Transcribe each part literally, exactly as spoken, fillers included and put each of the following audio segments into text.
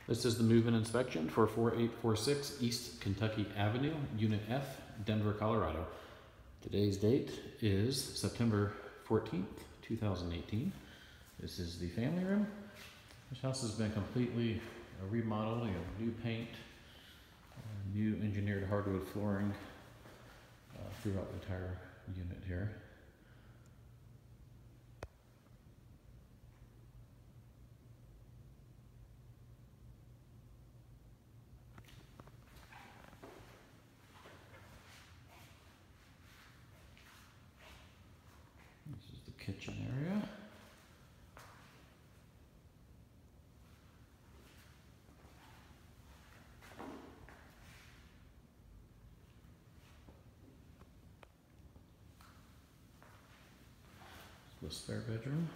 This is the move-in inspection for four eight four six East Kentucky Avenue, Unit F, Denver, Colorado. Today's date is September fourteenth, two thousand eighteen. This is the family room. This house has been completely remodeled. You have new paint, uh, new engineered hardwood flooring uh, throughout the entire unit here. This is the kitchen area. The spare bedroom.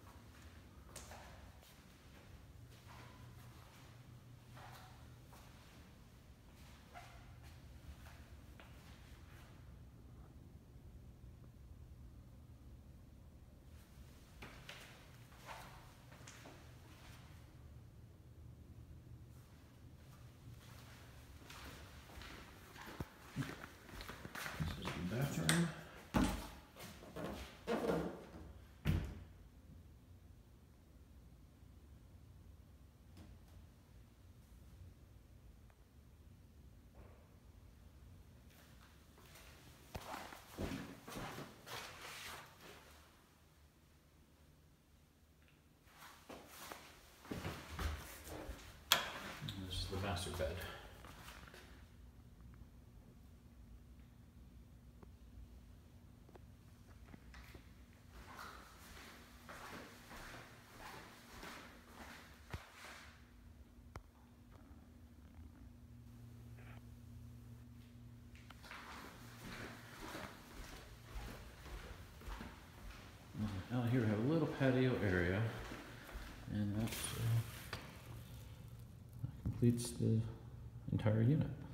This is the bathroom. This is the master bed. Out here we have a little patio area, and that's, uh, that completes the entire unit.